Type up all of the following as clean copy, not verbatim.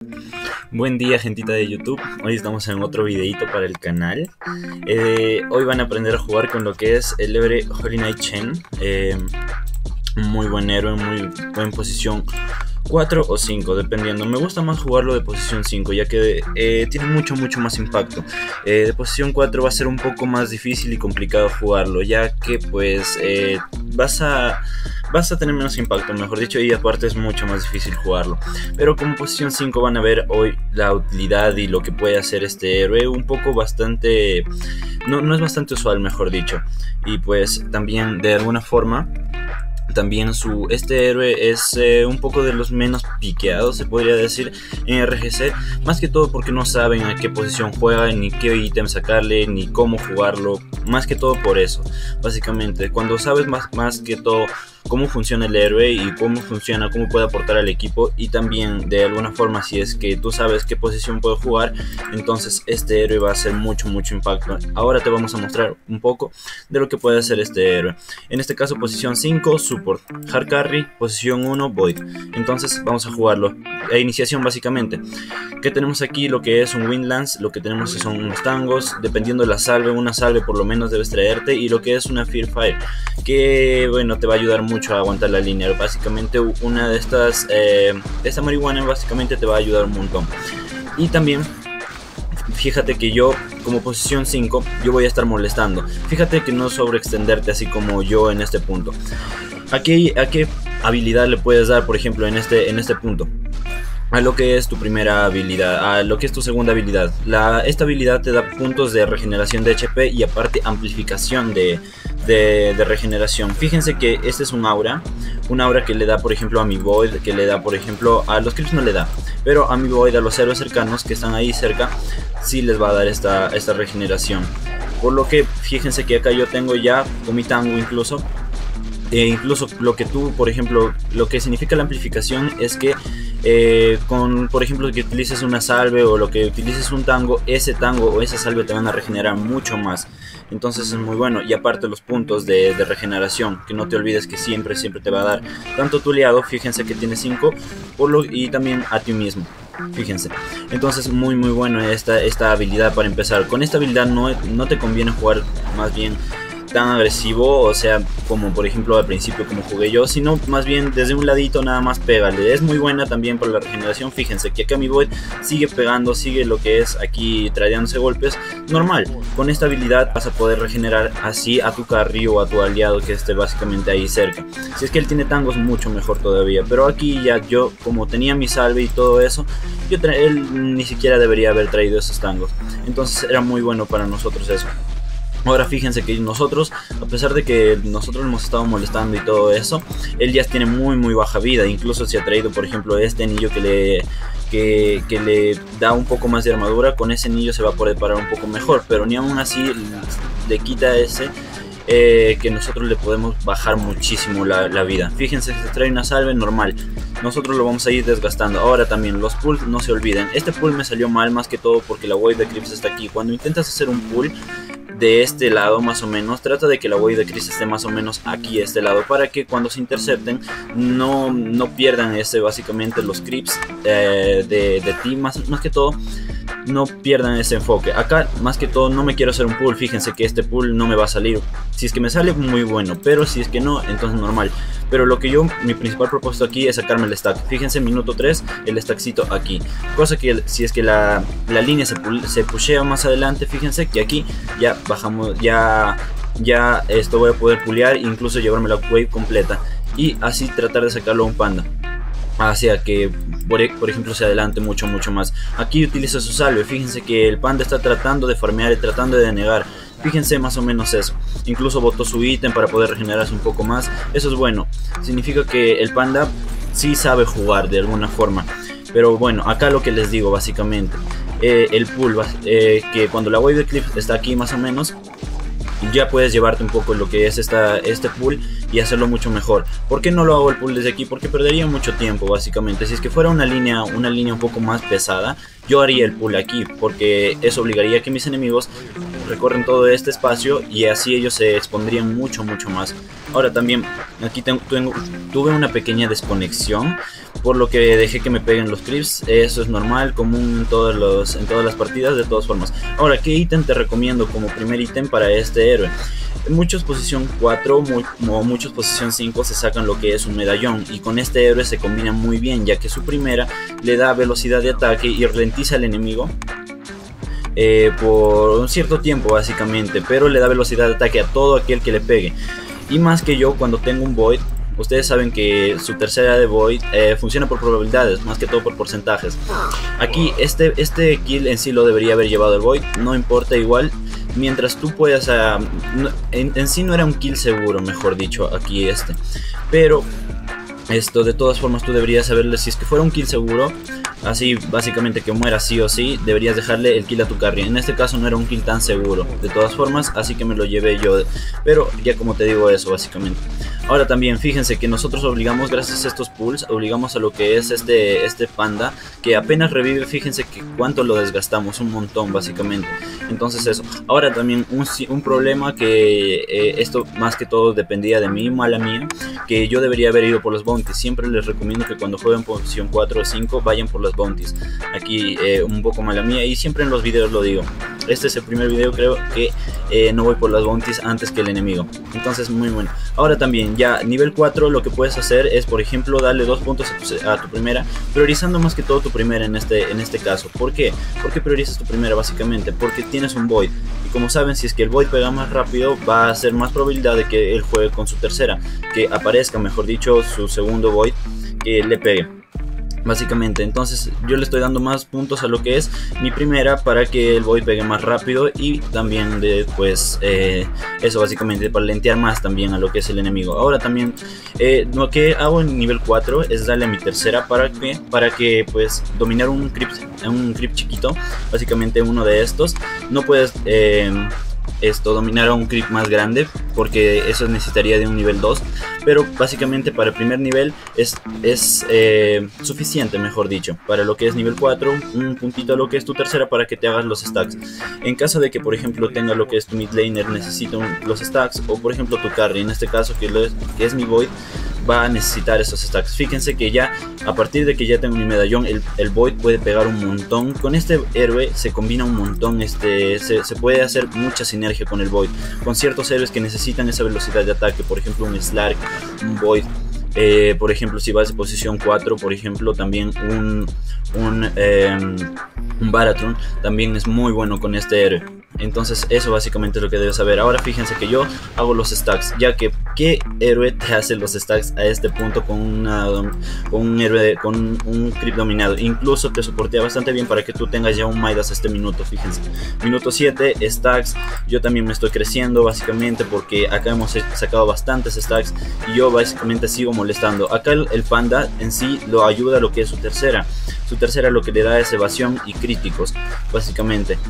Buen día, gentita de YouTube. Hoy estamos en otro videito para el canal. Hoy van a aprender a jugar con lo que es el héroe Holy Knight Chen. Muy buen héroe, muy buena posición 4 o 5, dependiendo. Me gusta más jugarlo de posición 5, ya que tiene mucho más impacto. De posición 4 va a ser un poco más difícil y complicado jugarlo, ya que pues vas a tener menos impacto, mejor dicho, y aparte es mucho más difícil jugarlo. Pero como posición 5 van a ver hoy la utilidad y lo que puede hacer este héroe, un poco bastante... No es bastante usual, mejor dicho. Y pues también de alguna forma... También este héroe es un poco de los menos piqueados, se podría decir, en RGC. Más que todo porque no saben a qué posición juega, ni qué ítem sacarle, ni cómo jugarlo. Más que todo por eso, básicamente. Cuando sabes más que todo cómo funciona el héroe y cómo puede aportar al equipo, y también de alguna forma si es que tú sabes qué posición puede jugar, entonces este héroe va a hacer mucho impacto. Ahora te vamos a mostrar un poco de lo que puede hacer este héroe. En este caso posición 5, Support, Hard Carry, posición 1, Void. Entonces vamos a jugarlo. A iniciación básicamente. ¿Qué tenemos aquí? Lo que es un Windlance, lo que tenemos son unos tangos, dependiendo de la salve, una salve por lo menos debes traerte, y lo que es una Fear Fire, que bueno, te va a ayudar mucho a aguantar la línea. Básicamente una de estas, esta marihuana básicamente te va a ayudar un montón. Y también fíjate que yo como posición 5 yo voy a estar molestando. Fíjate que no sobreextenderte así como yo en este punto. ¿A qué habilidad le puedes dar, por ejemplo, en este punto? A lo que es tu primera habilidad, a lo que es tu segunda habilidad. Esta habilidad te da puntos de regeneración de HP y aparte amplificación de regeneración. Fíjense que este es un aura que le da por ejemplo a mi Void, que le da por ejemplo a los creeps no le da, pero a mi Void, a los héroes cercanos que están ahí cerca, sí les va a dar esta regeneración. Por lo que fíjense que acá yo tengo ya con mi tango incluso lo que tú, por ejemplo, lo que significa la amplificación es que por ejemplo, que utilices una salve o lo que utilices un tango, ese tango o esa salve te van a regenerar mucho más. Entonces es muy bueno. Y aparte los puntos de regeneración, que no te olvides que siempre te va a dar tanto tu aliado, fíjense que tiene 5, y también a ti mismo. Fíjense, entonces muy bueno esta habilidad para empezar. Con esta habilidad no te conviene jugar más bien tan agresivo, o sea, como por ejemplo al principio como jugué yo, sino más bien desde un ladito nada más pégale. Es muy buena también para la regeneración. Fíjense que acá mi Void sigue pegando, sigue lo que es aquí tradeándose golpes normal. Con esta habilidad vas a poder regenerar así a tu carry o a tu aliado que esté básicamente ahí cerca. Si es que él tiene tangos, mucho mejor todavía, pero aquí ya yo, como tenía mi salve y todo eso, él ni siquiera debería haber traído esos tangos, entonces era muy bueno para nosotros eso. Ahora fíjense que nosotros, a pesar de que nosotros hemos estado molestando y todo eso, él ya tiene muy baja vida. Incluso se ha traído por ejemplo este anillo que le da un poco más de armadura. Con ese anillo se va a poder parar un poco mejor, pero ni aún así le quita ese que nosotros le podemos bajar muchísimo la vida. Fíjense, se trae una salve normal, nosotros lo vamos a ir desgastando. Ahora también los pulls, no se olviden. Este pull me salió mal más que todo porque la wave de creeps está aquí. Cuando intentas hacer un pull de este lado más o menos, trata de que la wave de creeps esté más o menos aquí a este lado, para que cuando se intercepten no pierdan básicamente los creeps de ti, más que todo no pierdan ese enfoque. Acá más que todo no me quiero hacer un pull. Fíjense que este pull no me va a salir. Si es que me sale, muy bueno, pero si es que no, entonces normal. Pero mi principal propósito aquí es sacarme el stack. Fíjense, minuto 3, el stackcito aquí. Cosa que si es que la línea se pushea más adelante, fíjense que aquí ya bajamos, ya esto voy a poder pulear, incluso llevarme la wave completa. Y así tratar de sacarlo a un panda, hacia que por ejemplo se adelante mucho más. Aquí utiliza su salve. Fíjense que el panda está tratando de farmear y tratando de denegar. Fíjense más o menos eso. Incluso botó su ítem para poder regenerarse un poco más. Eso es bueno. Significa que el panda sí sabe jugar de alguna forma. Pero bueno, acá lo que les digo básicamente, el pull, que cuando la wave de clip está aquí más o menos, ya puedes llevarte un poco lo que es este pull y hacerlo mucho mejor. ¿Por qué no lo hago el pull desde aquí? Porque perdería mucho tiempo básicamente. Si es que fuera una línea un poco más pesada, yo haría el pull aquí, porque eso obligaría a que mis enemigos recorren todo este espacio y así ellos se expondrían mucho más. Ahora también aquí tuve una pequeña desconexión por lo que dejé que me peguen los creeps. Eso es normal, común en todas las partidas, de todas formas. Ahora, ¿qué ítem te recomiendo como primer ítem para este héroe? Muchos posición 4 o muchos posición 5 se sacan lo que es un medallón, y con este héroe se combina muy bien, ya que su primera le da velocidad de ataque y ralentiza al enemigo por un cierto tiempo básicamente, pero le da velocidad de ataque a todo aquel que le pegue. Y más que yo, cuando tengo un Void, ustedes saben que su tercera de Void funciona por probabilidades, más que todo por porcentajes. Aquí este kill en sí lo debería haber llevado el Void, no importa, igual mientras tú puedas, en sí no era un kill seguro, mejor dicho, aquí pero esto de todas formas tú deberías saberle, si es que fuera un kill seguro, así básicamente que muera sí o sí, deberías dejarle el kill a tu carry. En este caso no era un kill tan seguro, de todas formas, así que me lo llevé yo, pero ya como te digo eso básicamente. Ahora también fíjense que nosotros obligamos, gracias a estos pulls, obligamos a lo que es este panda, que apenas revive, fíjense que cuánto lo desgastamos, un montón básicamente. Entonces eso. Ahora también un problema que esto más que todo dependía de mí, mala mía, que yo debería haber ido por los bounties. Siempre les recomiendo que cuando jueguen posición 4 o 5 vayan por los bounties. Aquí un poco mala mía, y siempre en los videos lo digo. Este es el primer video creo que no voy por las bounties antes que el enemigo. Entonces muy bueno. Ahora también ya nivel 4 lo que puedes hacer es, por ejemplo, darle 2 puntos a tu primera, priorizando más que todo tu primera en este caso. ¿Por qué? ¿Por qué priorizas tu primera? Básicamente porque tienes un Void, y como saben, si es que el Void pega más rápido, va a ser más probabilidad de que él juegue con su tercera, que aparezca, mejor dicho, su segundo Void, que le pegue básicamente. Entonces yo le estoy dando más puntos a lo que es mi primera para que el Void pegue más rápido, y también después eso básicamente para lentear más también a lo que es el enemigo. Ahora también lo que hago en nivel 4 es darle a mi tercera para que pues dominar un creep chiquito, básicamente uno de estos. No puedes dominar a un creep más grande, porque eso necesitaría de un nivel 2, pero básicamente para el primer nivel es suficiente, mejor dicho. Para lo que es nivel 4, un puntito a lo que es tu tercera para que te hagas los stacks. En caso de que por ejemplo tenga lo que es tu mid laner, necesita los stacks, o por ejemplo tu carry, en este caso que es mi Void, va a necesitar esos stacks. Fíjense que ya a partir de que ya tengo mi medallón, el Void puede pegar un montón. Con este héroe se combina un montón, se puede hacer mucha sinergia con el Void, con ciertos héroes que necesitan esa velocidad de ataque, por ejemplo un Slark, un Void. Por ejemplo, si vas de posición 4, por ejemplo, también un Baratron también es muy bueno con este héroe. Entonces eso básicamente es lo que debes saber. Ahora fíjense que yo hago los stacks, ya que ¿qué héroe te hace los stacks a este punto con un héroe con un creep dominado? Incluso te soportea bastante bien para que tú tengas ya un Midas este minuto. Fíjense, minuto 7 stacks. Yo también me estoy creciendo básicamente porque acá hemos sacado bastantes stacks y yo básicamente sigo molestando. Acá el panda en sí lo ayuda a lo que es su tercera. Su tercera lo que le da es evasión y críticos básicamente.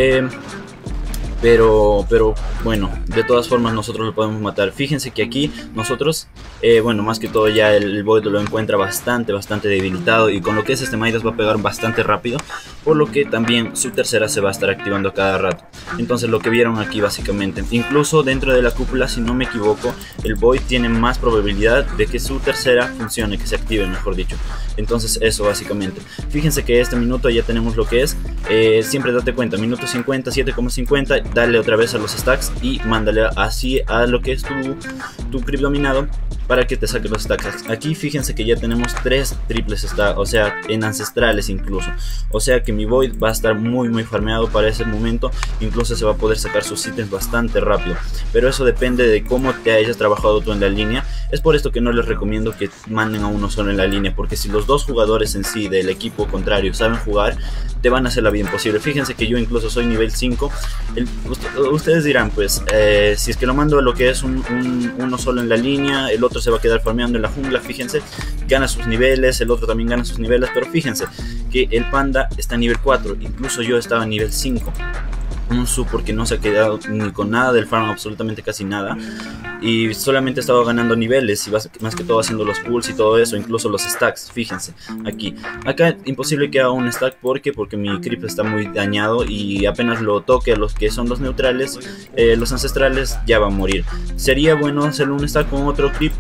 Pero bueno, de todas formas nosotros lo podemos matar. Fíjense que aquí nosotros, bueno, más que todo ya el Void lo encuentra bastante debilitado, y con lo que es este Midas va a pegar bastante rápido, por lo que también su tercera se va a estar activando cada rato. Entonces lo que vieron aquí básicamente, incluso dentro de la cúpula, si no me equivoco, el Void tiene más probabilidad de que su tercera funcione, que se active mejor dicho. Entonces eso básicamente. Fíjense que este minuto ya tenemos lo que es, siempre date cuenta, minuto 50, 7,50, dale otra vez a los stacks y mándale así a lo que es tu creep dominado para que te saque los stacks. Aquí fíjense que ya tenemos 3 triples stacks, o sea, en ancestrales incluso. O sea que mi Void va a estar muy farmeado para ese momento. Incluso se va a poder sacar sus ítems bastante rápido. Pero eso depende de cómo te hayas trabajado tú en la línea. Es por esto que no les recomiendo que manden a uno solo en la línea, porque si los dos jugadores en sí del equipo contrario saben jugar, te van a hacer la vida imposible. Fíjense que yo incluso soy nivel 5. Ustedes dirán, pues, si es que lo mando a lo que es uno solo en la línea, el otro se va a quedar farmeando en la jungla. Fíjense, gana sus niveles, el otro también gana sus niveles, pero fíjense que el panda está a nivel 4, incluso yo estaba a nivel 5. Un support que no se ha quedado ni con nada del farm, absolutamente casi nada, y solamente he estado ganando niveles y más que todo haciendo los pulls y todo eso, incluso los stacks. Fíjense acá imposible que haga un stack porque mi creep está muy dañado, y apenas lo toque a los que son los neutrales, los ancestrales, ya va a morir. Sería bueno hacerle un stack con otro creep,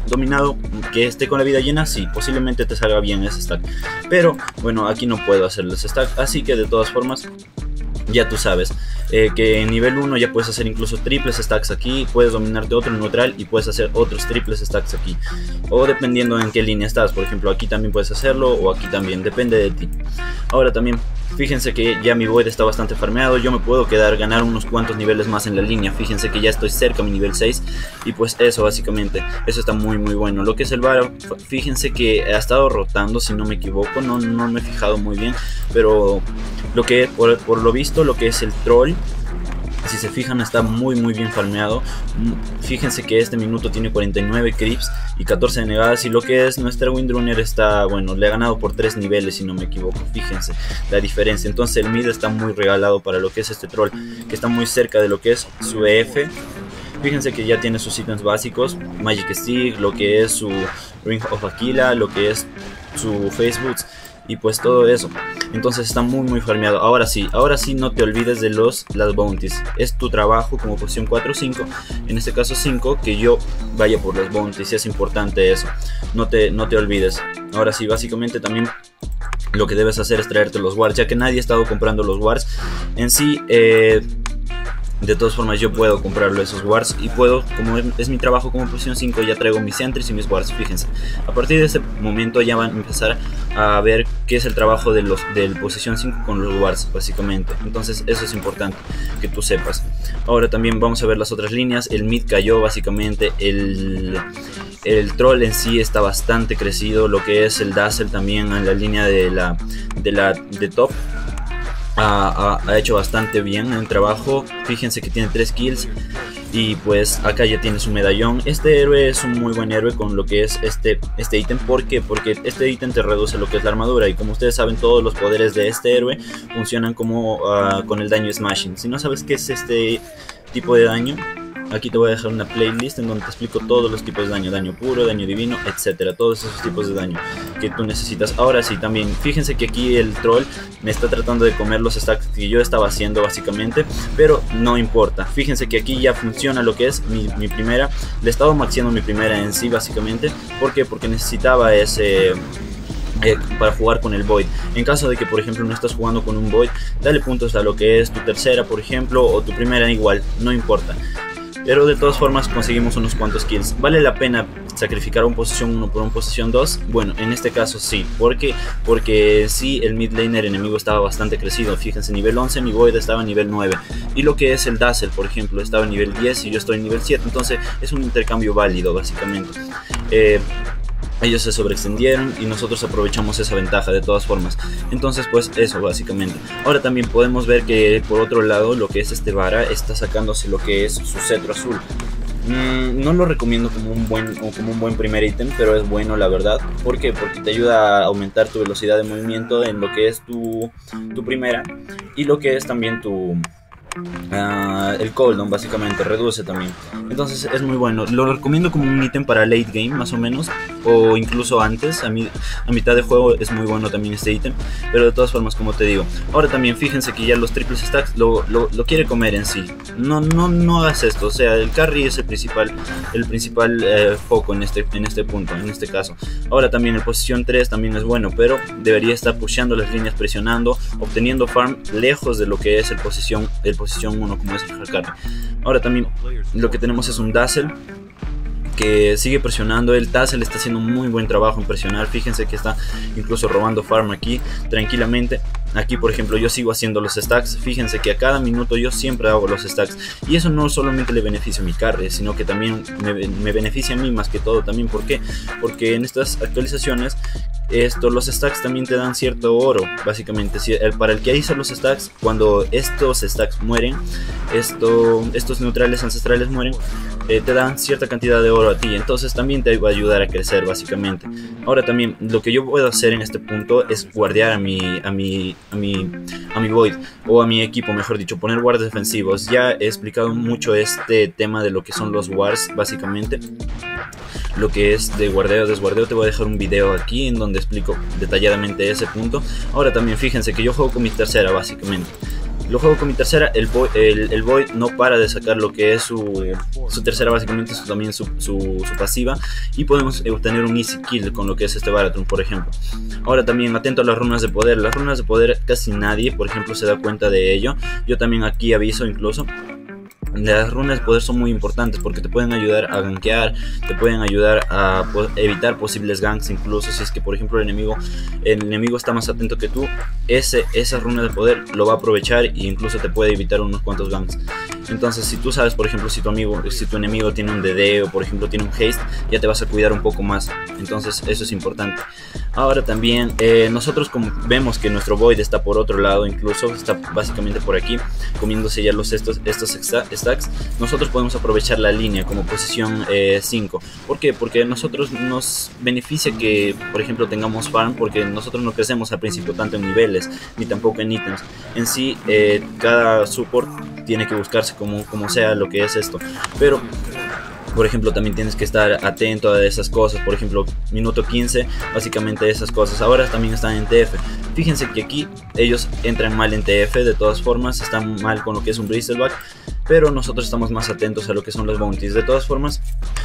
dominado que esté con la vida llena, sí, posiblemente te salga bien ese stack. Pero bueno, aquí no puedo hacerle ese stack, así que de todas formas ya tú sabes que en nivel 1 ya puedes hacer incluso triples stacks aquí, puedes dominar de otro neutral y puedes hacer otros triples stacks aquí, o dependiendo en qué línea estás. Por ejemplo, aquí también puedes hacerlo, o aquí también, depende de ti. Ahora también fíjense que ya mi Void está bastante farmeado, yo me puedo ganar unos cuantos niveles más en la línea. Fíjense que ya estoy cerca a mi nivel 6 y pues eso básicamente, eso está muy bueno. Lo que es el Varo, fíjense que ha estado rotando, si no me equivoco, no me he fijado muy bien, pero lo que por lo visto, lo que es el troll, si se fijan, está muy bien farmeado. Fíjense que este minuto tiene 49 creeps y 14 de negadas, y lo que es nuestra Windrunner está, bueno, le ha ganado por 3 niveles si no me equivoco. Fíjense la diferencia. Entonces el mid está muy regalado para lo que es este troll, que está muy cerca de lo que es su EF. Fíjense que ya tiene sus ítems básicos, Magic Stick, lo que es su Ring of Aquila, lo que es su Face Boots y pues todo eso. Entonces está muy farmeado. Ahora sí no te olvides de las bounties. Es tu trabajo como posición 4 o 5, en este caso 5, que yo vaya por las bounties. Es importante eso, no te olvides. Ahora sí, básicamente también lo que debes hacer es traerte los wards, ya que nadie ha estado comprando los wards en sí. De todas formas yo puedo comprarlo esos wards, y puedo, como es mi trabajo como posición 5, ya traigo mis sentries y mis wards. Fíjense, a partir de ese momento ya van a empezar a ver qué es el trabajo del posición 5 con los wards básicamente. Entonces eso es importante que tú sepas. Ahora también vamos a ver las otras líneas. El mid cayó básicamente, el troll en sí está bastante crecido, lo que es el Dazzle también en la línea de top. Ha hecho bastante bien el trabajo. Fíjense que tiene 3 kills y pues acá ya tiene su medallón. Este héroe es un muy buen héroe con lo que es este ítem. ¿Por qué? Porque este ítem te reduce lo que es la armadura, y como ustedes saben, todos los poderes de este héroe funcionan como con el daño smashing. Si no sabes qué es este tipo de daño, aquí te voy a dejar una playlist en donde te explico todos los tipos de daño, daño puro, daño divino, etcétera, todos esos tipos de daño que tú necesitas. Ahora sí, también fíjense que aquí el troll me está tratando de comer los stacks que yo estaba haciendo básicamente, pero no importa. Fíjense que aquí ya funciona lo que es mi primera. Le estaba maxeando mi primera en sí básicamente. ¿Por qué? Porque necesitaba ese para jugar con el Void. En caso de que por ejemplo no estás jugando con un Void, dale puntos a lo que es tu tercera por ejemplo, o tu primera, igual, no importa. Pero de todas formas conseguimos unos cuantos kills. ¿Vale la pena sacrificar un posición 1 por un posición 2? Bueno, en este caso sí. ¿Por qué? Porque sí, el mid laner enemigo estaba bastante crecido. Fíjense, nivel 11, mi Void estaba a nivel 9. Y lo que es el Dazzle, por ejemplo, estaba a nivel 10 y yo estoy en nivel 7. Entonces es un intercambio válido básicamente. Ellos se sobreextendieron y nosotros aprovechamos esa ventaja de todas formas. Entonces pues eso básicamente. Ahora también podemos ver que por otro lado lo que es este Vara está sacándose lo que es su cetro azul. No lo recomiendo como un buen primer ítem, pero es bueno la verdad. ¿Por qué? Porque te ayuda a aumentar tu velocidad de movimiento en lo que es tu primera, y lo que es también el cooldown básicamente reduce también. Entonces es muy bueno, lo recomiendo como un ítem para late game más o menos, o incluso antes, a mitad de juego es muy bueno también este ítem. Pero de todas formas, como te digo, ahora también fíjense que ya los triples stacks lo quiere comer en sí. No hagas esto, o sea, el carry es el principal foco en este punto, en este caso. Ahora también el posición 3 también es bueno, pero debería estar pusheando las líneas, presionando, obteniendo farm lejos de lo que es el posición 1 como es el hard carry. Ahora también lo que tenemos es un Dazzle que sigue presionando. El Dazzle está haciendo un muy buen trabajo en presionar. Fíjense que está incluso robando farm aquí tranquilamente. Aquí por ejemplo yo sigo haciendo los stacks. Fíjense que a cada minuto yo siempre hago los stacks, y eso no solamente le beneficia a mi carry, sino que también me beneficia a mí más que todo también. ¿Por qué? Porque en estas actualizaciones los stacks también te dan cierto oro básicamente. Para el que hizo los stacks, cuando estos stacks mueren, estos neutrales ancestrales mueren, te dan cierta cantidad de oro a ti, entonces también te va a ayudar a crecer básicamente. Ahora también lo que yo puedo hacer en este punto es guardear a mi Void, o a mi equipo mejor dicho, poner wards defensivos. Ya he explicado mucho este tema de lo que son los wards básicamente, lo que es de guardeo, desguardeo. Te voy a dejar un video aquí en donde explico detalladamente ese punto. Ahora también fíjense que yo juego con mi tercera básicamente. Lo juego con mi tercera. El Void no para de sacar lo que es su tercera, básicamente también su pasiva, y podemos obtener un easy kill con lo que es este Baratron, por ejemplo. Ahora también atento a las runas de poder. Las runas de poder casi nadie, por ejemplo, se da cuenta de ello. Yo también aquí aviso incluso. Las runas de poder son muy importantes porque te pueden ayudar a gankear, te pueden ayudar a evitar posibles ganks, incluso si es que por ejemplo el enemigo está más atento que tú, esa runa de poder lo va a aprovechar e incluso te puede evitar unos cuantos ganks. Entonces si tú sabes, por ejemplo, si tu enemigo tiene un DD o por ejemplo tiene un haste, ya te vas a cuidar un poco más. Entonces eso es importante. Ahora también nosotros, como vemos que nuestro Void está por otro lado, incluso está básicamente por aquí comiéndose ya estos stacks, nosotros podemos aprovechar la línea como posición 5. ¿Por qué? Porque a nosotros nos beneficia que por ejemplo tengamos farm, porque nosotros no crecemos al principio tanto en niveles ni tampoco en ítems. En sí cada support tiene que buscarse como sea lo que es esto, pero por ejemplo también tienes que estar atento a esas cosas. Por ejemplo minuto 15, básicamente esas cosas. Ahora también están en TF. Fíjense que aquí ellos entran mal en TF, de todas formas están mal con lo que es un Bristleback, pero nosotros estamos más atentos a lo que son los bounties. De todas formas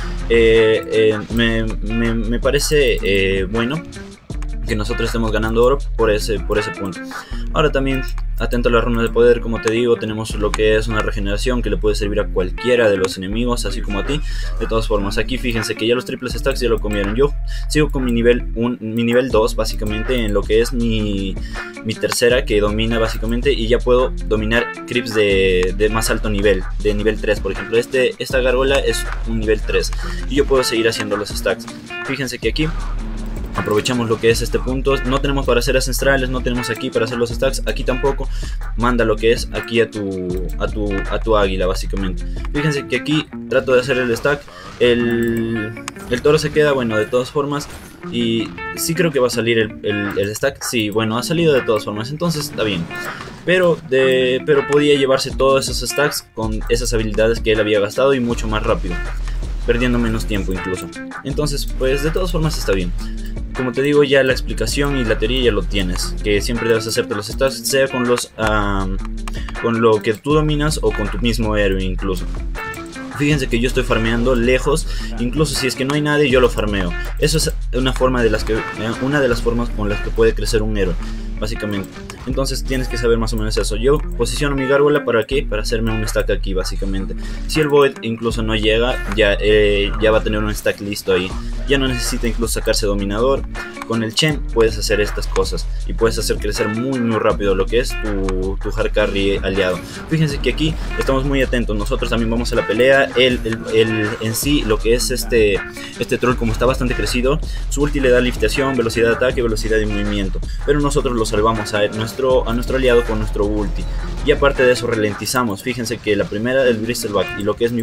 me parece bueno que nosotros estemos ganando oro por ese punto. Ahora también atento a las runas de poder. Como te digo, tenemos lo que es una regeneración que le puede servir a cualquiera de los enemigos, así como a ti. De todas formas, aquí fíjense que ya los triples stacks ya lo comieron. Yo sigo con mi nivel 2 básicamente en lo que es mi tercera, que domina básicamente, y ya puedo dominar creeps de más alto nivel, de nivel 3 por ejemplo. Esta gárgola es un nivel 3 y yo puedo seguir haciendo los stacks. Fíjense que aquí aprovechamos lo que es este punto. No tenemos para hacer ancestrales, no tenemos aquí para hacer los stacks, aquí tampoco. Manda lo que es aquí a tu águila básicamente. Fíjense que aquí trato de hacer el stack. El toro se queda, bueno, de todas formas. Y sí creo que va a salir el stack. Sí, bueno, ha salido de todas formas, entonces está bien. Pero podía llevarse todos esos stacks con esas habilidades que él había gastado y mucho más rápido, perdiendo menos tiempo incluso. Entonces pues de todas formas está bien. Como te digo, ya la explicación y la teoría ya lo tienes, que siempre debes hacerte los stacks, sea con lo que tú dominas o con tu mismo héroe incluso. Fíjense que yo estoy farmeando lejos, incluso si es que no hay nadie yo lo farmeo. Eso es una de las formas con las que puede crecer un héroe, básicamente. Entonces tienes que saber más o menos eso. Yo posiciono mi gárgola para qué, para hacerme un stack aquí básicamente. Si el Void incluso no llega, ya va a tener un stack listo ahí. Ya no necesita incluso sacarse dominador. Con el Chen puedes hacer estas cosas y puedes hacer crecer muy rápido lo que es tu hard carry aliado. Fíjense que aquí estamos muy atentos, nosotros también vamos a la pelea. Él en sí, lo que es este troll, como está bastante crecido, su ulti le da liftación, velocidad de ataque, velocidad de movimiento, pero nosotros lo salvamos a nuestro aliado con nuestro ulti, y aparte de eso ralentizamos. Fíjense que la primera del Bristleback y lo que es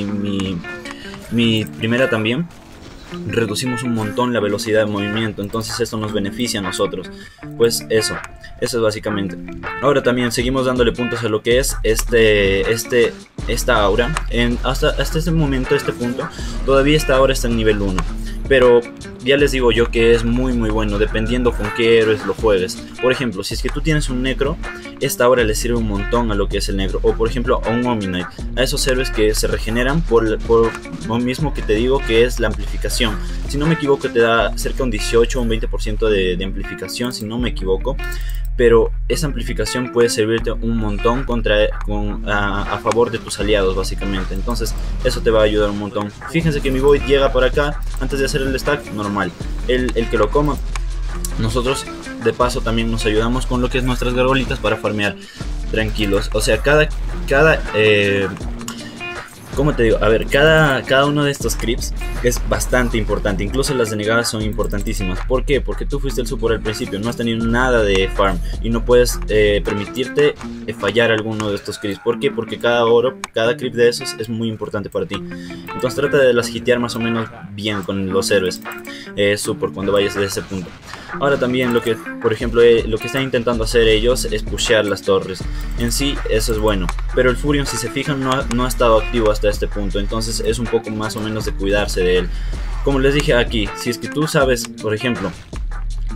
mi primera también, reducimos un montón la velocidad de movimiento, entonces esto nos beneficia a nosotros. Pues eso es básicamente. Ahora también seguimos dándole puntos a lo que es esta aura. Hasta este momento, este punto, todavía esta aura está en nivel 1, pero ya les digo yo que es muy bueno dependiendo con qué héroes lo juegues. Por ejemplo, si es que tú tienes un necro, esta aura le sirve un montón a lo que es el negro, o por ejemplo a un Omni-Knight, a esos héroes que se regeneran por lo mismo que te digo, que es la amplificación. Si no me equivoco te da cerca de un 18 o un 20% de amplificación, si no me equivoco. Pero esa amplificación puede servirte un montón a favor de tus aliados básicamente. Entonces eso te va a ayudar un montón. Fíjense que mi Void llega por acá antes de hacer el stack normal. El que lo coma. Nosotros de paso también nos ayudamos con lo que es nuestras gargolitas para farmear tranquilos. O sea, ¿cómo te digo? A ver, cada uno de estos creeps es bastante importante. Incluso las denegadas son importantísimas. ¿Por qué? Porque tú fuiste el support al principio, no has tenido nada de farm y no puedes permitirte fallar alguno de estos creeps. ¿Por qué? Porque cada creep de esos es muy importante para ti. Entonces trata de las hitear más o menos bien con los héroes support cuando vayas de ese punto. Ahora también por ejemplo, lo que están intentando hacer ellos es pushear las torres. En sí eso es bueno, pero el Furion, si se fijan, no ha estado activo hasta este punto, entonces es un poco más o menos de cuidarse de él. Como les dije aquí, si es que tú sabes, por ejemplo,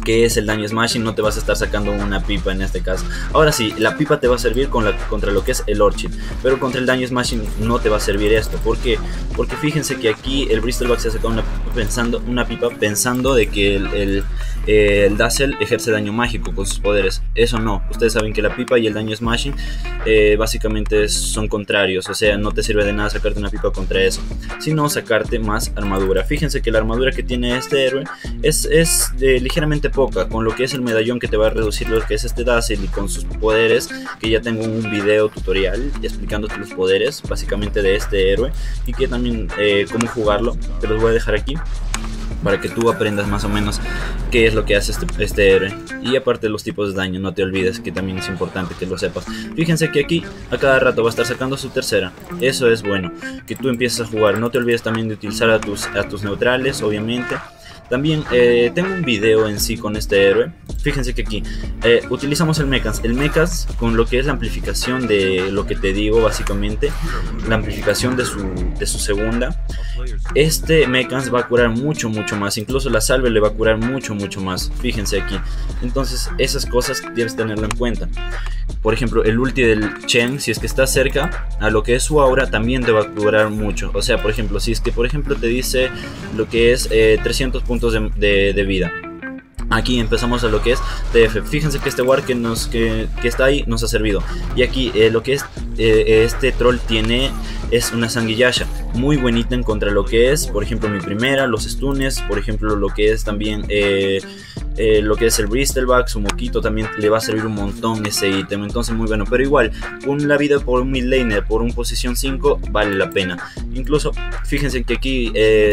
que es el daño smashing, no te vas a estar sacando una pipa en este caso. Ahora sí, la pipa te va a servir contra lo que es el Orchid, pero contra el daño smashing no te va a servir esto. ¿Por qué? Porque fíjense que aquí el Bristleback se ha sacado una pipa pensando de que el Dazzle ejerce daño mágico con sus poderes. Eso no, ustedes saben que la pipa y el daño smashing básicamente son contrarios, o sea, no te sirve de nada sacarte una pipa contra eso, sino sacarte más armadura. Fíjense que la armadura que tiene este héroe es ligeramente poca, con lo que es el medallón que te va a reducir lo que es este Dazzle, y con sus poderes, que ya tengo un video tutorial explicándote los poderes básicamente de este héroe, y que también cómo jugarlo, te los voy a dejar aquí para que tú aprendas más o menos qué es lo que hace este héroe. Y aparte de los tipos de daño, no te olvides que también es importante que lo sepas. Fíjense que aquí a cada rato va a estar sacando su tercera. Eso es bueno, que tú empieces a jugar. No te olvides también de utilizar a tus neutrales, obviamente. También tengo un video en sí con este héroe. Fíjense que aquí utilizamos el Mechans. El Mechans con lo que es la amplificación de lo que te digo, básicamente la amplificación de su segunda. Este Mechans va a curar mucho más. Incluso la salve le va a curar mucho más. Fíjense aquí. Entonces esas cosas debes tenerlo en cuenta. Por ejemplo, el ulti del Chen, si es que está cerca a lo que es su aura, también te va a curar mucho. O sea, por ejemplo, si es que por ejemplo te dice lo que es 300 puntos de vida. Aquí empezamos a lo que es TF. Fíjense que este ward que está ahí nos ha servido. Y aquí lo que es este troll tiene es una Sanguillasha, muy buen ítem contra lo que es, por ejemplo, mi primera, los stuns, por ejemplo, lo que es también lo que es el Bristleback, su moquito también le va a servir un montón ese ítem. Entonces muy bueno, pero igual, la vida por un mid laner, por un posición 5, vale la pena. Incluso, fíjense que aquí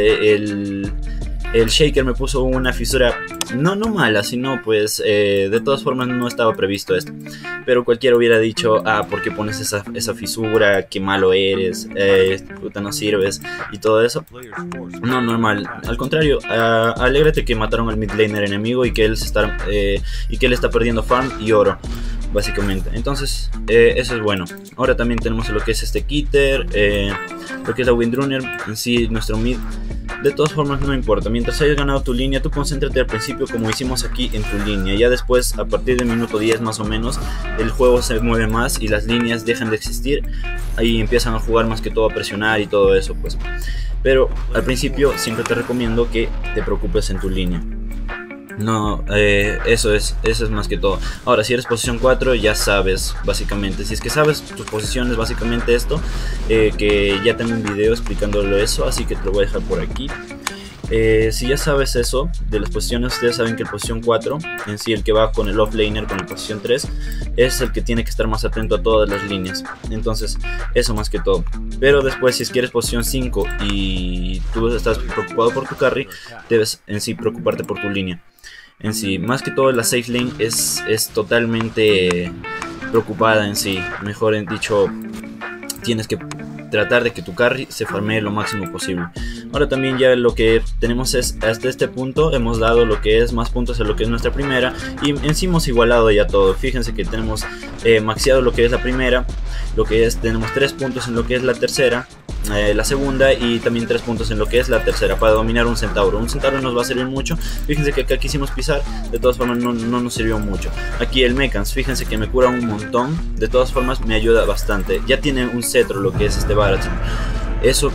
el Shaker me puso una fisura, no mala, sino pues de todas formas no estaba previsto esto. Pero cualquiera hubiera dicho, ¿por qué pones esa fisura? Qué malo eres, puta, no sirves y todo eso. No, normal, al contrario, alégrate que mataron al mid laner enemigo y que él está perdiendo farm y oro, básicamente. Entonces eso es bueno. Ahora también tenemos lo que es este Kitter, lo que es la Windrunner, en sí nuestro mid. De todas formas no importa, mientras hayas ganado tu línea, tú concéntrate al principio como hicimos aquí en tu línea. Ya después, a partir del minuto 10 más o menos, el juego se mueve más y las líneas dejan de existir. Ahí empiezan a jugar más que todo a presionar y todo eso, pues. Pero al principio siempre te recomiendo que te preocupes en tu línea. No, eso es más que todo. Ahora, si eres posición 4, ya sabes, básicamente. Si es que sabes tus posiciones, básicamente esto, que ya tengo un video explicándolo eso, así que te lo voy a dejar por aquí. Si ya sabes eso de las posiciones, ustedes saben que el posición 4, en sí el que va con el offlaner, con la posición 3, es el que tiene que estar más atento a todas las líneas. Entonces, eso más que todo. Pero después, si es que eres posición 5 y tú estás preocupado por tu carry, debes en sí preocuparte por tu línea. En sí, más que todo la safe lane es totalmente preocupada en sí. Mejor dicho, tienes que tratar de que tu carry se farmee lo máximo posible. Ahora también ya lo que tenemos es, hasta este punto hemos dado lo que es más puntos a lo que es nuestra primera, y en sí hemos igualado ya todo. Fíjense que tenemos maxeado lo que es la primera, lo que es, tenemos 3 puntos en lo que es la tercera, la segunda, y también 3 puntos en lo que es la tercera para dominar un centauro. Un centauro nos va a servir mucho. Fíjense que acá quisimos pisar, de todas formas no nos sirvió mucho. Aquí el Mechans, fíjense que me cura un montón, de todas formas me ayuda bastante. Ya tiene un cetro lo que es este Baratheon. Eso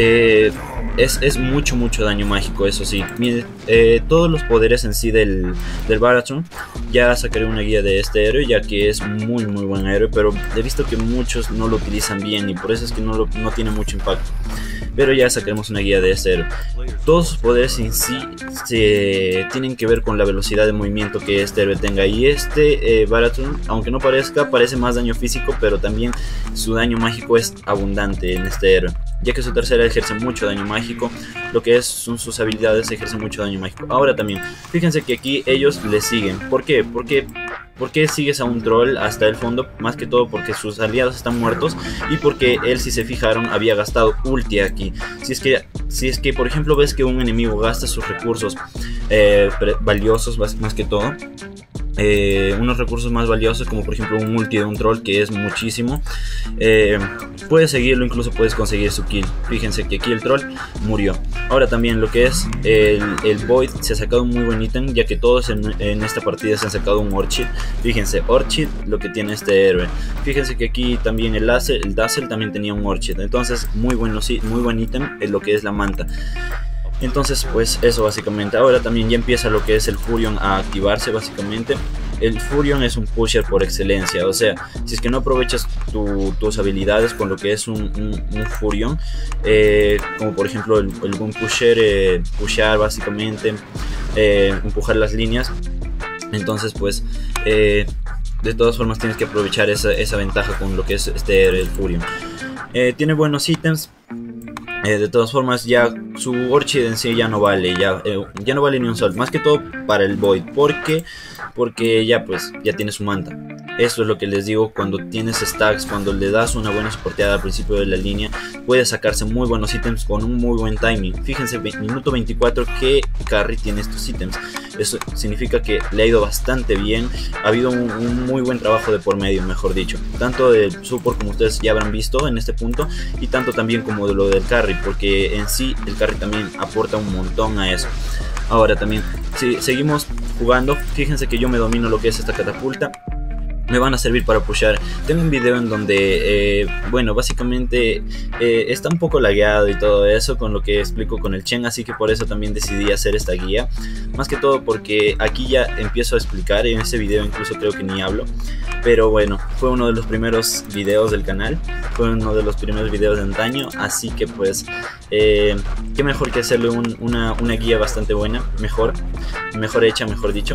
es mucho daño mágico, eso sí. Todos los poderes en sí del Baratheon, ya sacaré una guía de este héroe, ya que es muy buen héroe, pero he visto que muchos no lo utilizan bien y por eso es que no tiene mucho impacto. Pero ya sacaremos una guía de este héroe. Todos sus poderes en sí tienen que ver con la velocidad de movimiento que este héroe tenga. Y este Baratheon, aunque no parezca, parece más daño físico, pero también su daño mágico es abundante en este héroe, ya que su tercera ejerce mucho daño mágico. Lo que son sus habilidades ejercen mucho daño mágico. Ahora también, fíjense que aquí ellos le siguen. ¿Por qué? ¿Por qué sigues a un troll hasta el fondo? Más que todo porque sus aliados están muertos y porque él, si se fijaron, había gastado ulti aquí. Si es que por ejemplo ves que un enemigo gasta sus recursos valiosos más que todo, unos recursos más valiosos, como por ejemplo un multi de un troll, que es muchísimo. Puedes seguirlo, incluso puedes conseguir su kill. Fíjense que aquí el troll murió. Ahora también lo que es el Void, se ha sacado un muy buen ítem, ya que todos en esta partida se han sacado un Orchid. Fíjense, Orchid, lo que tiene este héroe. Fíjense que aquí también el Dazzle también tenía un Orchid. Entonces muy buen ítem en lo que es la manta. Entonces pues eso básicamente. Ahora también ya empieza lo que es el Furion a activarse básicamente. El Furion es un pusher por excelencia, o sea, si es que no aprovechas tus habilidades con lo que es un Furion, como por ejemplo el buen pusher, pushear básicamente, empujar las líneas, entonces pues de todas formas tienes que aprovechar esa ventaja con lo que es el Furion. Tiene buenos ítems. De todas formas, ya su Orchid en sí ya no vale, ya no vale ni un sol, más que todo para el Void, porque ya tiene su manta. Eso es lo que les digo, cuando tienes stacks, cuando le das una buena soporteada al principio de la línea, puedes sacarse muy buenos ítems con un muy buen timing. Fíjense, minuto 24 que carry tiene estos ítems. Eso significa que le ha ido bastante bien, ha habido un muy buen trabajo de por medio, mejor dicho, tanto del support, como ustedes ya habrán visto en este punto, y tanto también como de lo del carry, porque en sí el carry también aporta un montón a eso. Ahora también, si seguimos jugando, fíjense que yo me domino lo que es esta catapulta. Me van a servir para pushear. Tengo un video en donde, bueno, básicamente está un poco lagueado y todo eso con lo que explico con el Chen, así que por eso también decidí hacer esta guía. Más que todo porque aquí ya empiezo a explicar, en este video incluso creo que ni hablo. Pero bueno, fue uno de los primeros videos del canal, fue uno de los primeros videos de antaño, así que pues, qué mejor que hacerle una guía bastante buena, mejor hecha, mejor dicho,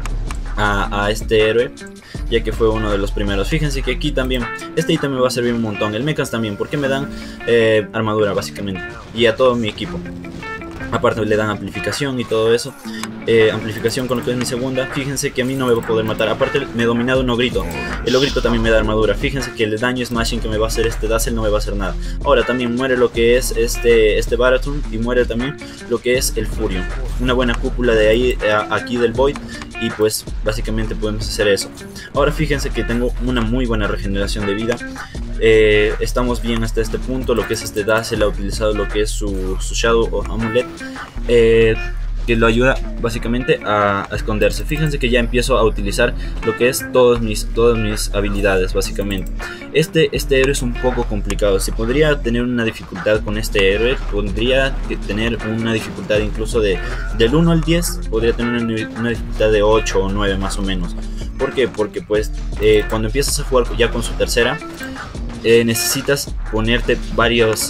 a este héroe, ya que fue uno de los primeros. Fíjense que aquí también este ítem me va a servir un montón, el mechas también, porque me dan armadura básicamente, y a todo mi equipo. Aparte le dan amplificación y todo eso, amplificación con lo que es mi segunda. Fíjense que a mí no me va a poder matar, aparte me he dominado un ogrito. El ogrito también me da armadura. Fíjense que el daño smashing que me va a hacer este Dazzle no me va a hacer nada. Ahora también muere lo que es este Barathun, y muere también lo que es el Furion. Una buena cúpula de ahí, aquí del Void, y pues básicamente podemos hacer eso. Ahora fíjense que tengo una muy buena regeneración de vida. Estamos bien hasta este punto. Lo que es este Dazzle ha utilizado lo que es su Shadow o Amulet, que lo ayuda básicamente a esconderse. Fíjense que ya empiezo a utilizar lo que es todas mis habilidades básicamente. Este héroe es un poco complicado. Si podría tener una dificultad con este héroe, podría tener una dificultad incluso del 1 al 10, podría tener una dificultad de 8 o 9 más o menos. ¿Por qué? Porque pues cuando empiezas a jugar ya con su tercera, necesitas ponerte varias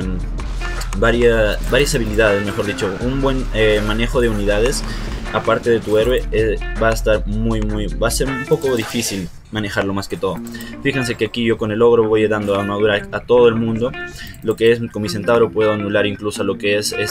habilidades, mejor dicho, un buen manejo de unidades. Aparte de tu héroe, va a estar va a ser un poco difícil manejarlo más que todo. Fíjense que aquí yo con el ogro voy dando armadura a todo el mundo. Lo que es con mi centauro puedo anular incluso lo que es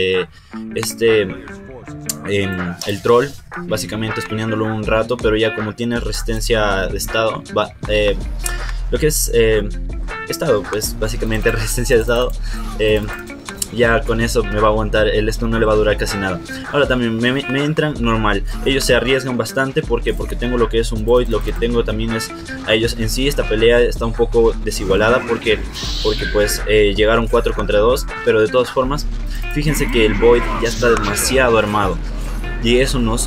el troll, básicamente stuneándolo un rato, pero ya como tiene resistencia de estado, lo que es estado, pues básicamente resistencia de estado, ya con eso me va a aguantar, el stun no le va a durar casi nada. Ahora también me entran normal, ellos se arriesgan bastante, porque tengo lo que es un Void, lo que tengo también es a ellos. En sí esta pelea está un poco desigualada, porque pues llegaron 4 contra 2, pero de todas formas, fíjense que el Void ya está demasiado armado, y eso nos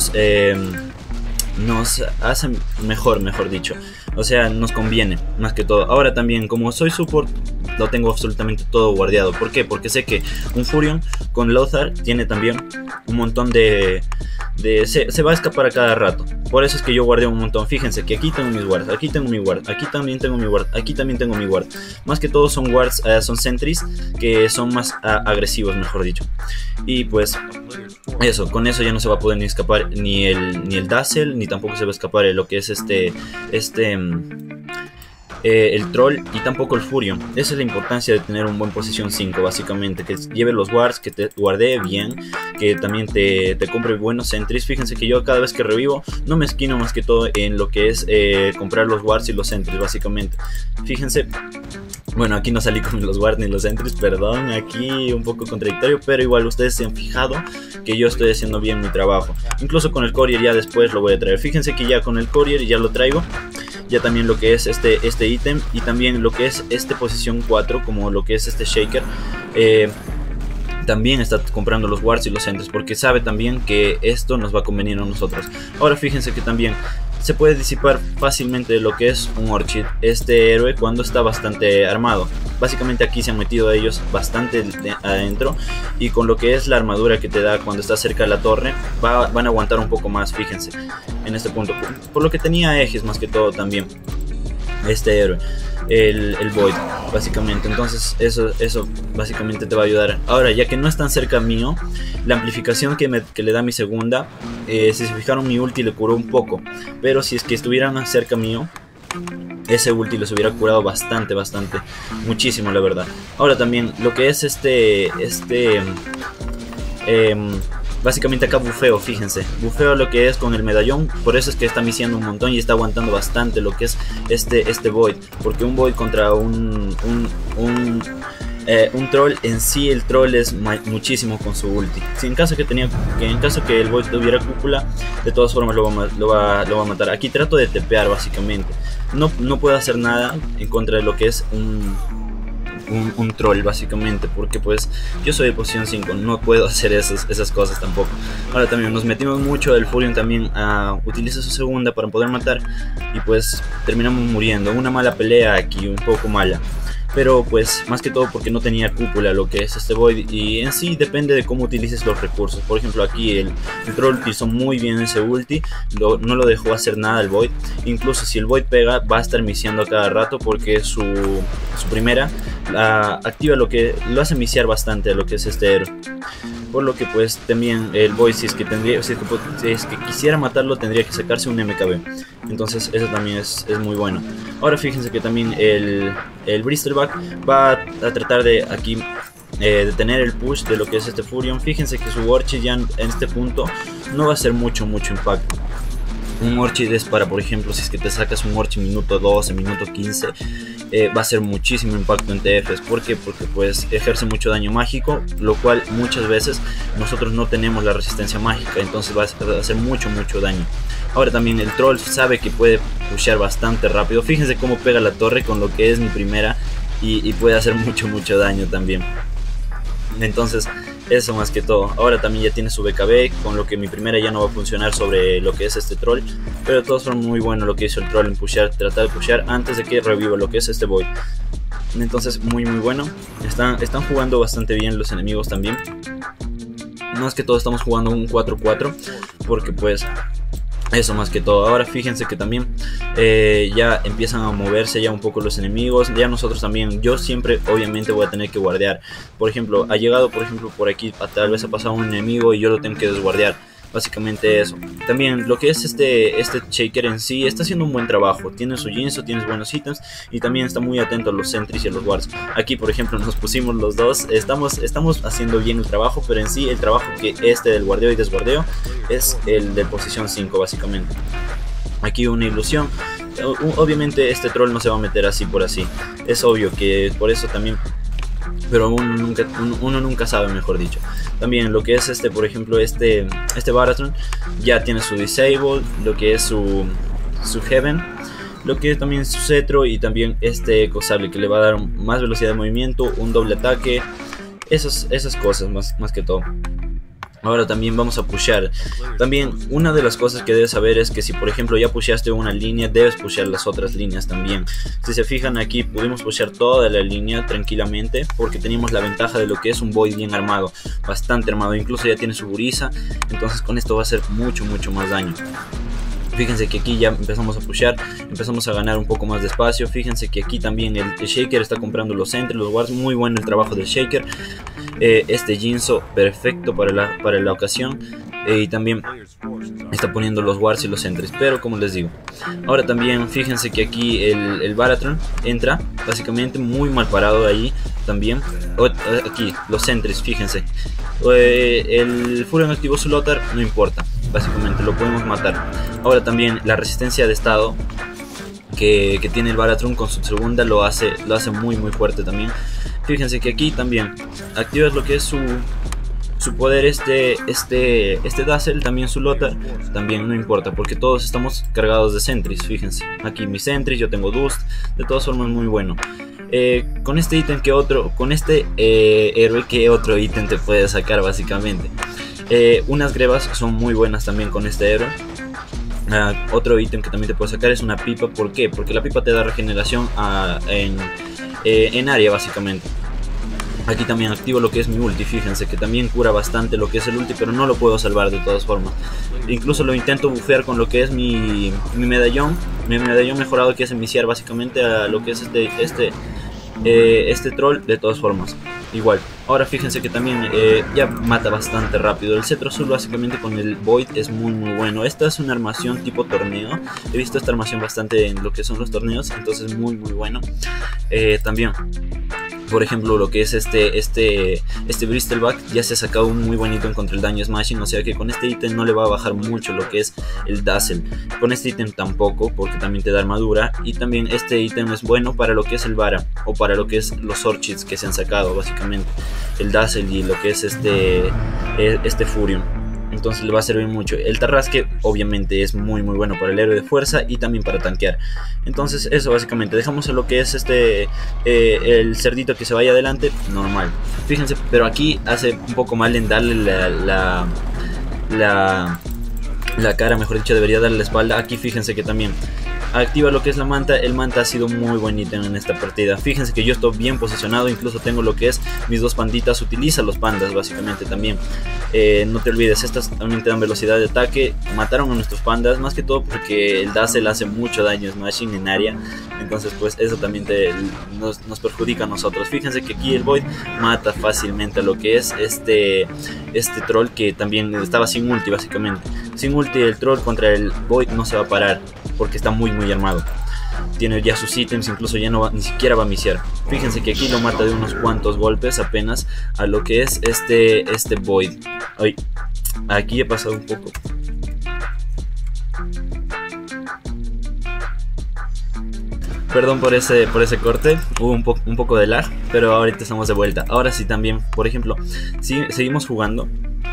hace mejor dicho, o sea, nos conviene más que todo. Ahora también, como soy support, lo tengo absolutamente todo guardiado. ¿Por qué? Porque sé que un Furion con Lothar tiene también un montón se va a escapar a cada rato. Por eso es que yo guardé un montón. Fíjense que aquí tengo mis wards, aquí tengo mi ward, aquí también tengo mi ward, aquí también tengo mi ward. Más que todo son wards, son sentries que son más agresivos, mejor dicho. Y pues eso, con eso ya no se va a poder ni escapar ni el Dazzle, ni tampoco se va a escapar lo que es el troll y tampoco el Furion. Esa es la importancia de tener un buen posición 5, básicamente, que lleve los wards, que te guardee bien, que también te compre buenos sentries. Fíjense que yo cada vez que revivo no me esquino más que todo en lo que es comprar los wards y los sentries, básicamente. Fíjense. Bueno, aquí no salí con los wards ni los entries, perdón, aquí un poco contradictorio, pero igual ustedes se han fijado que yo estoy haciendo bien mi trabajo. Incluso con el courier ya después lo voy a traer. Fíjense que ya con el courier ya lo traigo. Ya también lo que es este ítem y también lo que es posición 4, como lo que es este shaker. También está comprando los wards y los entries porque sabe también que esto nos va a convenir a nosotros. Ahora fíjense que también se puede disipar fácilmente lo que es un Orchid, este héroe, cuando está bastante armado. Básicamente aquí se han metido ellos bastante adentro, y con lo que es la armadura que te da cuando estás cerca de la torre, van a aguantar un poco más, fíjense, en este punto. Por lo que tenía ejes más que todo también este héroe, el Void, básicamente. Entonces eso básicamente te va a ayudar. Ahora, ya que no es tan cerca mío, la amplificación que le da mi segunda, si se fijaron, mi ulti le curó un poco, pero si es que estuvieran cerca mío, ese ulti les hubiera curado bastante, muchísimo, la verdad. Ahora también lo que es básicamente acá bufeo, fíjense, bufeo lo que es con el medallón. Por eso es que está misiando un montón y está aguantando bastante lo que es este Void, porque un Void contra un troll, en sí el troll es muchísimo con su ulti. Si en caso que el Void tuviera cúpula, de todas formas lo va a matar. Aquí trato de tepear, básicamente. No puedo hacer nada en contra de lo que es un troll, básicamente, porque pues yo soy de posición 5, no puedo hacer esas cosas tampoco. Ahora también nos metimos mucho, el Furion también utiliza su segunda para poder matar, y pues terminamos muriendo. Una mala pelea aquí, un poco mala, pero pues más que todo porque no tenía cúpula lo que es este Void, y en sí depende de cómo utilices los recursos. Por ejemplo, aquí el troll utilizó muy bien ese ulti, no lo dejó hacer nada el Void. Incluso si el Void pega, va a estar misiando a cada rato, porque su primera activa lo que lo hace misiar bastante a lo que es este héroe. Por lo que pues también el Void, si es que quisiera matarlo, tendría que sacarse un MKB. Entonces eso también es muy bueno. Ahora fíjense que también el Bristleback va a tratar de aquí detener el push de lo que es este Furion. Fíjense que su Orchid ya en este punto no va a hacer mucho impacto. Un Orchid es para, por ejemplo, si es que te sacas un Orchid minuto 12, minuto 15, va a ser muchísimo impacto en TFs. ¿Por qué? Porque pues ejerce mucho daño mágico, lo cual muchas veces nosotros no tenemos la resistencia mágica, entonces va a hacer mucho daño. Ahora también el troll sabe que puede pushear bastante rápido. Fíjense cómo pega la torre con lo que es mi primera, y puede hacer mucho daño también. Entonces eso más que todo. Ahora también ya tiene su BKB, con lo que mi primera ya no va a funcionar sobre lo que es este troll, pero todos son muy bueno lo que hizo el troll en pushear, tratar de pushear antes de que reviva lo que es este Void. Entonces muy bueno. Están jugando bastante bien los enemigos también. Más que todo estamos jugando un 4-4, porque pues eso más que todo. Ahora fíjense que también ya empiezan a moverse ya un poco los enemigos. Ya nosotros también, yo siempre obviamente voy a tener que guardear. Por ejemplo, ha llegado por aquí, tal vez ha pasado un enemigo y yo lo tengo que desguardear. Básicamente eso. También lo que es este Shaker en sí está haciendo un buen trabajo. Tiene su Jinzo, tiene buenos ítems, y también está muy atento a los sentries y a los wards. Aquí por ejemplo nos pusimos los dos. Estamos haciendo bien el trabajo, pero en sí el trabajo que del guardeo y desguardeo es el de posición 5 básicamente. Aquí una ilusión. Obviamente este troll no se va a meter así por así. Es obvio que por eso también, pero uno nunca sabe, mejor dicho. También lo que es por ejemplo este Baratron ya tiene su Disable, lo que es su Heaven, lo que es también su cetro, y también este Ecosable que le va a dar más velocidad de movimiento, un doble ataque, esas cosas más que todo. Ahora también vamos a pushear. También una de las cosas que debes saber es que si por ejemplo ya pusheaste una línea, debes pushear las otras líneas también. Si se fijan aquí, pudimos pushear toda la línea tranquilamente, porque teníamos la ventaja de lo que es un Void bien armado, bastante armado, incluso ya tiene su Guriza. Entonces con esto va a hacer mucho más daño. Fíjense que aquí ya empezamos a pushear, empezamos a ganar un poco más de espacio. Fíjense que aquí también el Shaker está comprando los entries, los wards. Muy bueno el trabajo del Shaker. Este Jinzo, perfecto para la ocasión. Y también está poniendo los wards y los sentries, pero como les digo, ahora también fíjense que aquí el Baratron entra básicamente muy mal parado ahí también. Aquí los sentries, fíjense, el Furion activó su Lothar, no importa, básicamente lo podemos matar. Ahora también la resistencia de estado que tiene el Baratron con su segunda lo hace muy fuerte también. Fíjense que aquí también activas lo que es su poder, este Dazzle, también su Lothar, también no importa, porque todos estamos cargados de sentries. Fíjense, aquí mis sentries, yo tengo Dust, de todas formas muy bueno. Con este ítem con este héroe, ¿qué otro ítem te puede sacar básicamente? Unas grebas son muy buenas también con este héroe. Otro ítem que también te puede sacar es una pipa. ¿Por qué? Porque la pipa te da regeneración en área básicamente. Aquí también activo lo que es mi ulti, fíjense que también cura bastante lo que es el ulti, pero no lo puedo salvar de todas formas. Incluso lo intento bufear con lo que es mi medallón mejorado, que es enviciar básicamente a lo que es este troll de todas formas. Igual, ahora fíjense que también ya mata bastante rápido. El cetro azul básicamente con el Void es muy bueno. Esta es una armación tipo torneo. He visto esta armación bastante en lo que son los torneos, entonces muy bueno. También, por ejemplo, lo que es este Bristleback ya se ha sacado un muy buen ítem contra el daño smashing, o sea que con este ítem no le va a bajar mucho lo que es el Dazzle. Con este ítem tampoco, porque también te da armadura. Y también este ítem es bueno para lo que es el Vara, o para lo que es los Orchids que se han sacado básicamente, el Dazzle y lo que es este Furion. Entonces le va a servir mucho. El Tarrasque obviamente es muy bueno para el héroe de fuerza y también para tanquear. Entonces eso básicamente, dejamos a lo que es el cerdito que se vaya adelante, normal. Fíjense, pero aquí hace un poco mal en darle la cara, mejor dicho, debería darle la espalda. Aquí fíjense que también activa lo que es la manta. El manta ha sido muy buen ítem en esta partida. Fíjense que yo estoy bien posicionado, incluso tengo lo que es mis dos panditas. Utiliza los pandas básicamente también. No te olvides, estas también te dan velocidad de ataque. Mataron a nuestros pandas, más que todo porque el Dazzle hace mucho daño smashing en área. Entonces pues eso también nos perjudica a nosotros. Fíjense que aquí el Void mata fácilmente a lo que es este troll, que también estaba sin ulti básicamente. Sin ulti el troll contra el Void no se va a parar, porque está muy armado. Tiene ya sus ítems, incluso ya ni siquiera va a misiar. Fíjense que aquí lo mata de unos cuantos golpes apenas a lo que es este Void. Ay, aquí he pasado un poco. Perdón por ese corte, hubo un poco de lag, pero ahorita estamos de vuelta. Ahora sí también, por ejemplo, si seguimos jugando.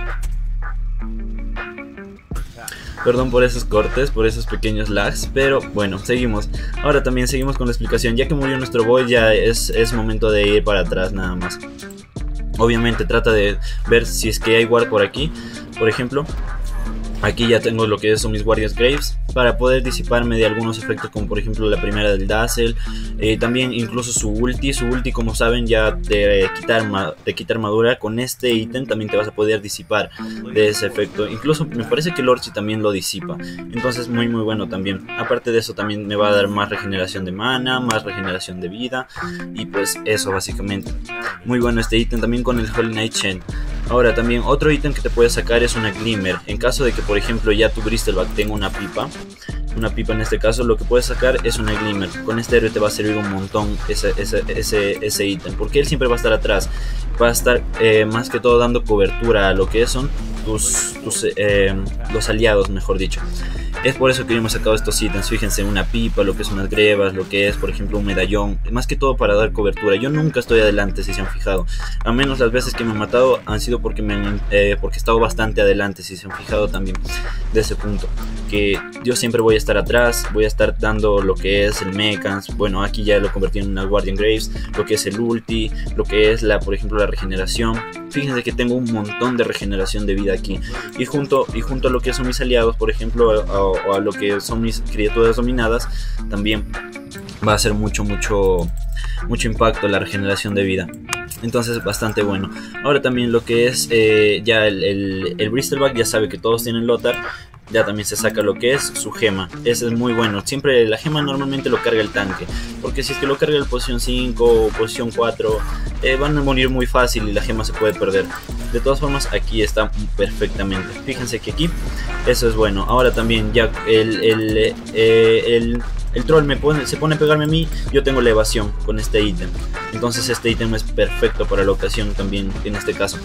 Perdón por esos cortes, por esos pequeños lags, pero bueno, seguimos. Ahora también seguimos con la explicación. Ya que murió nuestro Void, ya es momento de ir para atrás nada más. Obviamente trata de ver si es que hay ward por aquí. Por ejemplo, aquí ya tengo lo que son mis Warriors Graves para poder disiparme de algunos efectos, como por ejemplo la primera del Dazzle. También incluso su ulti como saben ya te quita armadura. Con este ítem también te vas a poder disipar de ese efecto. Incluso me parece que el Orchi también lo disipa. Entonces muy bueno también. Aparte de eso también me va a dar más regeneración de mana, más regeneración de vida. Y pues eso básicamente. Muy bueno este ítem también con el Holy Knight Chen. Ahora también otro ítem que te puedes sacar es una Glimmer. En caso de que por ejemplo ya tu Bristleback tenga una pipa en este caso, lo que puedes sacar es una Glimmer. Con este héroe te va a servir un montón ese ítem, porque él siempre va a estar atrás. Va a estar más que todo dando cobertura a lo que son los aliados, mejor dicho. Es por eso que hemos sacado estos ítems. Fíjense, una pipa, lo que es unas grebas, lo que es por ejemplo un medallón, más que todo para dar cobertura. Yo nunca estoy adelante, si se han fijado. A menos las veces que me han matado han sido porque he estado bastante adelante, si se han fijado también de ese punto. Que yo siempre voy a estar atrás, voy a estar dando lo que es el Mechans. Bueno, aquí ya lo convertí en una Guardian Graves, lo que es el ulti, lo que es por ejemplo la regeneración. Fíjense que tengo un montón de regeneración de vida aquí. Y junto a lo que son mis aliados, por ejemplo, o a lo que son mis criaturas dominadas, también va a hacer mucho impacto la regeneración de vida. Entonces bastante bueno. Ahora también lo que es ya el Bristleback, ya sabe que todos tienen Lothar. Ya también se saca lo que es su gema. Ese es muy bueno. Siempre la gema normalmente lo carga el tanque, porque si es que lo carga en posición 5 o posición 4, van a morir muy fácil y la gema se puede perder. De todas formas, aquí está perfectamente. Fíjense que aquí eso es bueno. Ahora también ya el troll se pone a pegarme a mí. Yo tengo la evasión con este ítem. Entonces este ítem es perfecto para la ocasión también en este caso.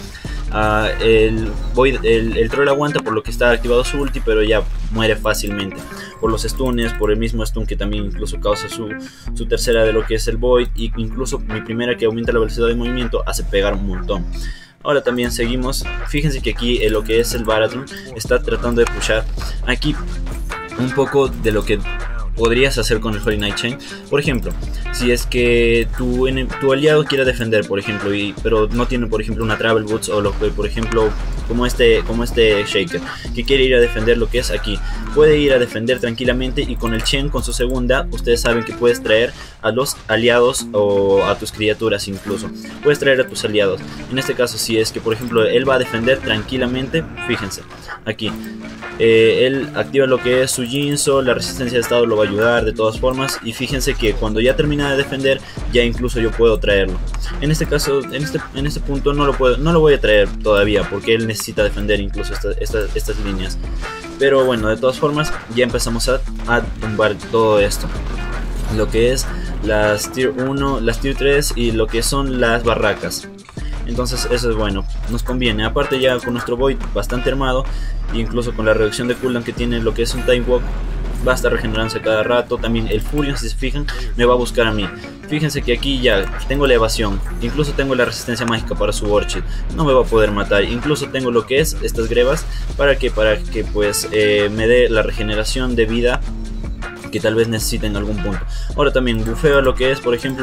El troll aguanta por lo que está activado su ulti, pero ya muere fácilmente por los stuns, por el mismo stun que también incluso causa su tercera de lo que es el Void, y incluso mi primera, que aumenta la velocidad de movimiento, hace pegar un montón. Ahora también seguimos. Fíjense que aquí lo que es el Baratheon está tratando de pushar aquí un poco de lo que podrías hacer con el Holy Knight Chain. Por ejemplo, si es que tu aliado quiere defender, por ejemplo, pero no tiene, por ejemplo, una Travel Boots, o lo que, por ejemplo, como este Shaker, que quiere ir a defender lo que es aquí, puede ir a defender tranquilamente, y con el Chain, con su segunda, ustedes saben que puedes traer a los aliados o a tus criaturas. Incluso puedes traer a tus aliados. En este caso, si es que, por ejemplo, él va a defender tranquilamente, fíjense aquí, él activa lo que es su Jinzo, la resistencia de estado lo va a ayudar de todas formas, y fíjense que cuando ya termina de defender, ya incluso yo puedo traerlo. En este caso, en este punto no lo voy a traer todavía, porque él necesita defender incluso estas líneas. Pero bueno, de todas formas, ya empezamos a tumbar todo esto, lo que es las tier 1, las tier 3 y lo que son las barracas. Entonces eso es bueno, nos conviene. Aparte, ya con nuestro Void bastante armado, e incluso con la reducción de cooldown que tiene lo que es un Time Walk, va a estar regenerándose cada rato. También el Furion, si se fijan, me va a buscar a mí. Fíjense que aquí ya tengo la evasión, incluso tengo la resistencia mágica para su Orchid, no me va a poder matar. Incluso tengo lo que es estas grebas para que pues me dé la regeneración de vida que tal vez necesite en algún punto. Ahora también bufeo lo que es, por ejemplo,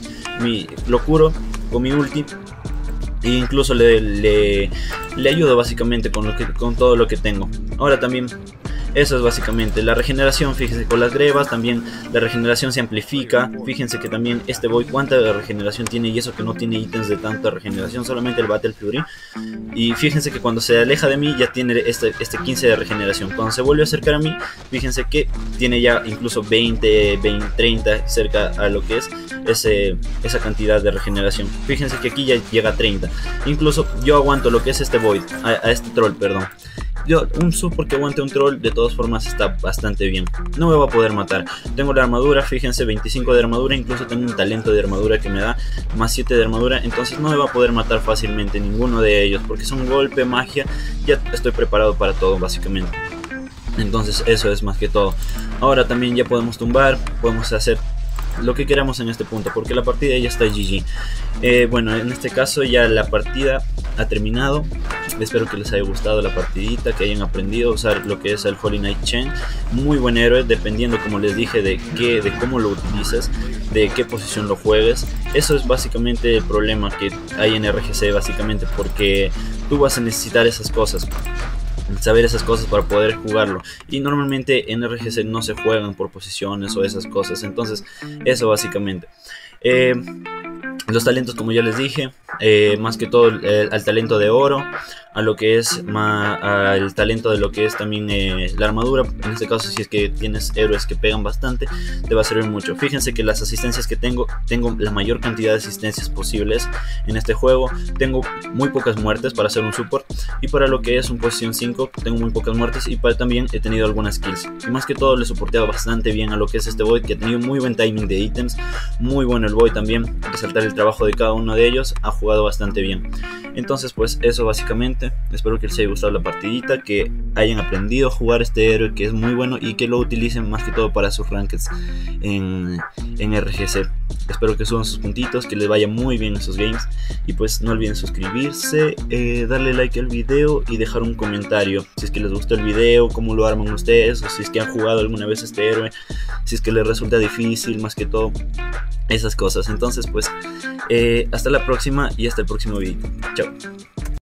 lo curo con mi ulti, e incluso le ayudo básicamente con todo lo que tengo. Ahora también, eso es básicamente la regeneración. Fíjense, con las grebas también la regeneración se amplifica. Fíjense que también este Void cuánta regeneración tiene, y eso que no tiene ítems de tanta regeneración, solamente el Battle Fury. Y fíjense que cuando se aleja de mí ya tiene este 15 de regeneración. Cuando se vuelve a acercar a mí, fíjense que tiene ya incluso 20, 30, cerca a lo que es esa cantidad de regeneración. Fíjense que aquí ya llega a 30. Incluso yo aguanto lo que es este Void, a este troll, perdón. Un support que aguante un troll de todas formas está bastante bien. No me va a poder matar. Tengo la armadura, fíjense, 25 de armadura. Incluso tengo un talento de armadura que me da más 7 de armadura. Entonces no me va a poder matar fácilmente ninguno de ellos, porque son golpe, magia. Ya estoy preparado para todo básicamente. Entonces eso es más que todo. Ahora también ya podemos tumbar, podemos hacer lo que queramos en este punto, porque la partida ya está GG. Bueno, en este caso ya la partida ha terminado. Espero que les haya gustado la partidita, que hayan aprendido a usar lo que es el Holy Knight Chain. Muy buen héroe, dependiendo, como les dije, de cómo lo utilices, de qué posición lo juegues. Eso es básicamente el problema que hay en RGC, básicamente, porque tú vas a necesitar esas cosas, saber esas cosas para poder jugarlo, y normalmente en RGC no se juegan por posiciones o esas cosas. Entonces eso básicamente. Los talentos, como ya les dije, más que todo al talento de oro, a lo que es al talento de lo que es también la armadura. En este caso, si es que tienes héroes que pegan bastante, te va a servir mucho. Fíjense que las asistencias que tengo la mayor cantidad de asistencias posibles en este juego. Tengo muy pocas muertes para hacer un support, y para lo que es un posición 5 tengo muy pocas muertes, y también he tenido algunas kills. Y más que todo le he soporteado bastante bien a lo que es este Void, que ha tenido muy buen timing de ítems. Muy bueno el Void también, resaltar el trabajo de cada uno de ellos, ha jugado bastante bien. Entonces pues eso básicamente. Espero que les haya gustado la partidita, que hayan aprendido a jugar este héroe, que es muy bueno, y que lo utilicen más que todo para sus rankeds en RGC. Espero que suban sus puntitos, que les vaya muy bien en sus games, y pues no olviden suscribirse, darle like al video y dejar un comentario si es que les gustó el video, cómo lo arman ustedes, o si es que han jugado alguna vez este héroe, si es que les resulta difícil, más que todo esas cosas. Entonces pues hasta la próxima, y hasta el próximo video. Chao.